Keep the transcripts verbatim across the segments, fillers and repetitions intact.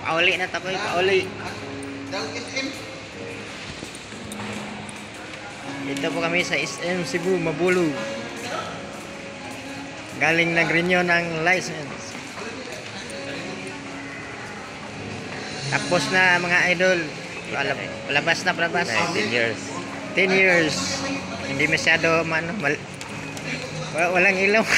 Pauli na tapoy, pauli. Dito po kami sa S M Cebu, Mabulu. Galing nag-renew ng license. Tapos na mga idol. Palabas na, palabas. ten years. ten years. Hindi masyado man, mal walang ilaw.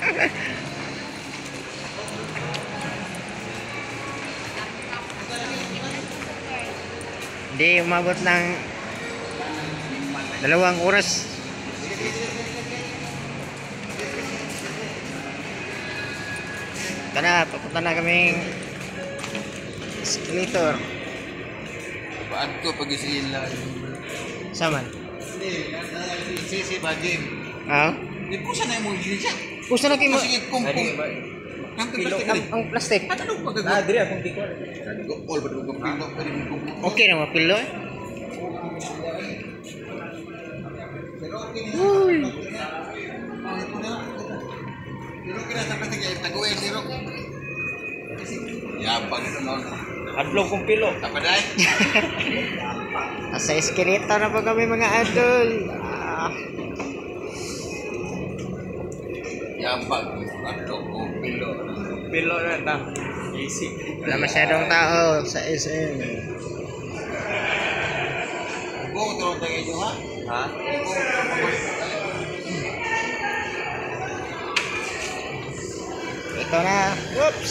Hindi umabot ng dalawang oras. Ito na, papunta na kaming escalator. Paano ko pag-isila? Saman? Sisi bagim. Ah? Di po sana yung mga siya. Pusa na kayo mo. Sige, kung kung. Ang plastic Ang, ang plastic. At ano pa gagawin? Ah, dire akong di ko. All ba kung pino pwede mo. Okay na mapilo eh. Uy. Pero kina sa plastic ay taguin zero. Yapang no. Adlong kong pilo. Tapaday. Nasa escalator na po kami mga idol. Ah. Yapang ano ko pilo. Pilo na ta. Easy. Wala masyadong tao sa S M. Go to tayo nyo ha? Ha? Ito na. Whoops.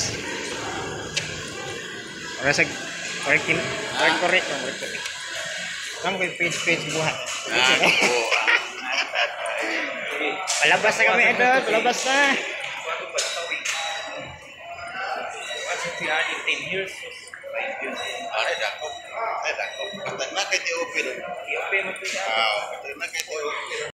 Ora sa working work correct ang work correct. Kamu kay page page buhat. Palabas na kami idol, palabas na. ten years. Are dako. Are dako. Katag na kay T O P. T O P mo siya. Ah, katag na kay T O P.